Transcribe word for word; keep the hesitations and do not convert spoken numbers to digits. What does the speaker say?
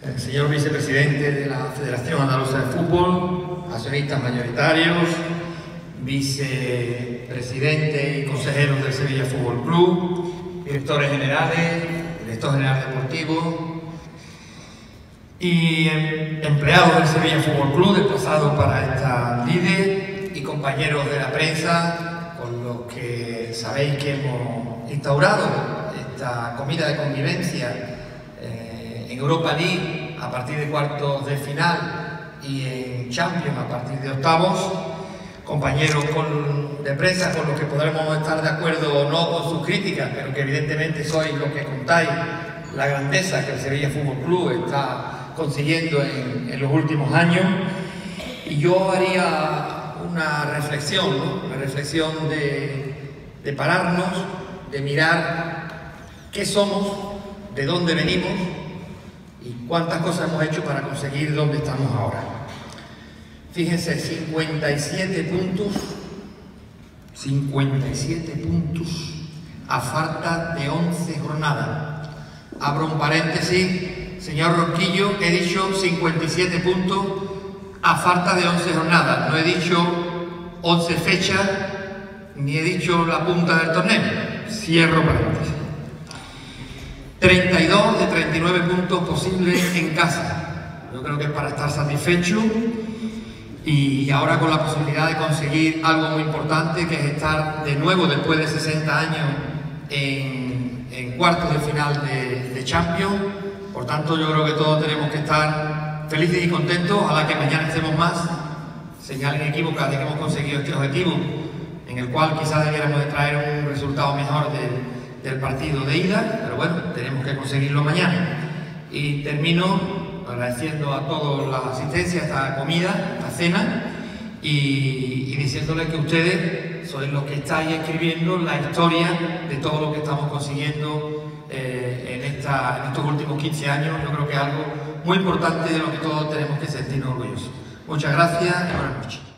señor vicepresidente de la Federación Andaluza de Fútbol, accionistas mayoritarios, vicepresidente y consejeros del Sevilla Fútbol Club, directores generales, director general deportivo y empleados del Sevilla Fútbol Club desplazados para esta lide y compañeros de la prensa con los que sabéis que hemos instaurado esta comida de convivencia eh, en Europa League a partir de cuartos de final y en Champions a partir de octavos. Compañeros con, de prensa con los que podremos estar de acuerdo o no con sus críticas, pero que evidentemente sois los que contáis la grandeza que el Sevilla Fútbol Club está consiguiendo en, en los últimos años. Y yo haría una reflexión, ¿no? Una reflexión de, de pararnos, de mirar qué somos, de dónde venimos y cuántas cosas hemos hecho para conseguir dónde estamos ahora. Fíjense, cincuenta y siete puntos, cincuenta y siete puntos a falta de once jornadas. Abro un paréntesis, señor Ronquillo, he dicho cincuenta y siete puntos a falta de once jornadas. No he dicho once fechas, ni he dicho la punta del torneo. Cierro paréntesis. treinta y dos de treinta y nueve puntos posibles en casa. Yo creo que es para estar satisfecho. Y ahora con la posibilidad de conseguir algo muy importante, que es estar de nuevo después de sesenta años en, en cuartos de final de, de Champions. Por tanto, yo creo que todos tenemos que estar felices y contentos. Ojalá que mañana estemos más. Señal inequívoca de que hemos conseguido este objetivo, en el cual quizás debiéramos de traer un resultado mejor del, del partido de ida, pero bueno, tenemos que conseguirlo mañana. Y termino agradeciendo a todos la asistencia a esta comida, a esta cena, y, y diciéndoles que ustedes sois los que estáis escribiendo la historia de todo lo que estamos consiguiendo eh, en, esta, en estos últimos quince años. Yo creo que es algo muy importante de lo que todos tenemos que sentirnos orgullosos. Muchas gracias y buenas noches.